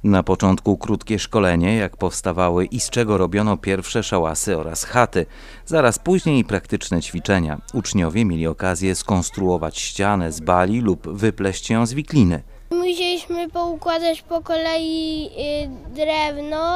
Na początku krótkie szkolenie, jak powstawały i z czego robiono pierwsze szałasy oraz chaty. Zaraz później praktyczne ćwiczenia. Uczniowie mieli okazję skonstruować ścianę z bali lub wypleść ją z wikliny. Musieliśmy poukładać po kolei drewno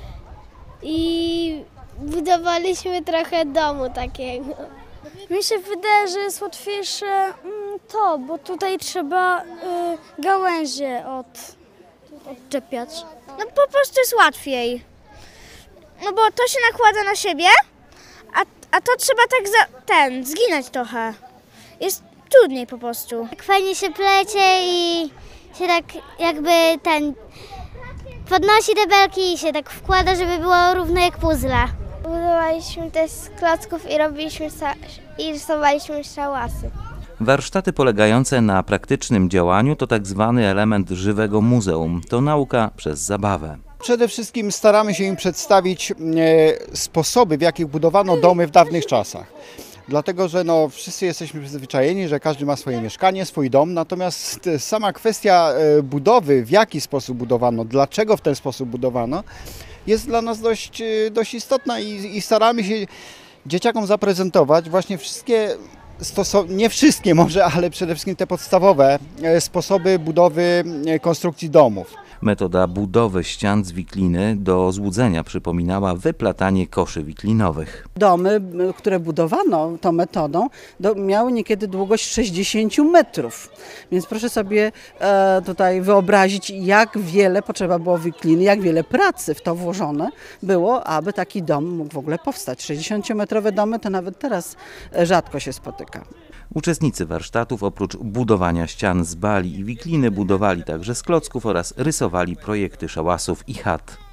i budowaliśmy trochę domu takiego. Mi się wydaje, że jest łatwiejsze to, bo tutaj trzeba gałęzie odczepiać. No po prostu jest łatwiej. No bo to się nakłada na siebie, a to trzeba tak zginać trochę. Jest trudniej po prostu. Tak fajnie się plecie i się tak jakby podnosi te belki i się tak wkłada, żeby było równo jak puzzle. Budowaliśmy też z klocków i rysowaliśmy szałasy. Warsztaty polegające na praktycznym działaniu to tak zwany element żywego muzeum. To nauka przez zabawę. Przede wszystkim staramy się im przedstawić sposoby, w jakich budowano domy w dawnych czasach. Dlatego, że wszyscy jesteśmy przyzwyczajeni, że każdy ma swoje mieszkanie, swój dom, natomiast sama kwestia budowy, w jaki sposób budowano, dlaczego w ten sposób budowano, jest dla nas dość istotna i staramy się dzieciakom zaprezentować właśnie wszystkie, nie wszystkie może, ale przede wszystkim te podstawowe sposoby budowy konstrukcji domów. Metoda budowy ścian z wikliny do złudzenia przypominała wyplatanie koszy wiklinowych. Domy, które budowano tą metodą, miały niekiedy długość 60 metrów. Więc proszę sobie tutaj wyobrazić, jak wiele potrzeba było wikliny, jak wiele pracy w to włożone było, aby taki dom mógł w ogóle powstać. 60-metrowe domy to nawet teraz rzadko się spotyka. Uczestnicy warsztatów oprócz budowania ścian z bali i wikliny budowali także z klocków oraz rysowali projekty szałasów i chat.